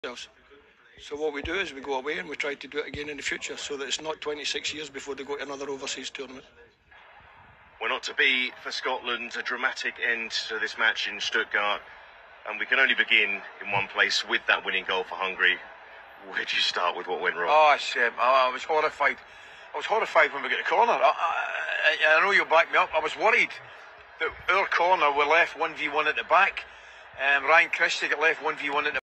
ourselves. So what we do is we go away and we try to do it again in the future, so that it's not 26 years before they go to another overseas tournament. Well, not to be for Scotland a dramatic end to this match in Stuttgart, and we can only begin in one place with that winning goal for Hungary. Where do you start with what went wrong? Oh, I was horrified. I was horrified when we got the corner. I know you'll back me up. I was worried that our corner were left 1v1 at the back. Ryan Christie got left 1v1 at the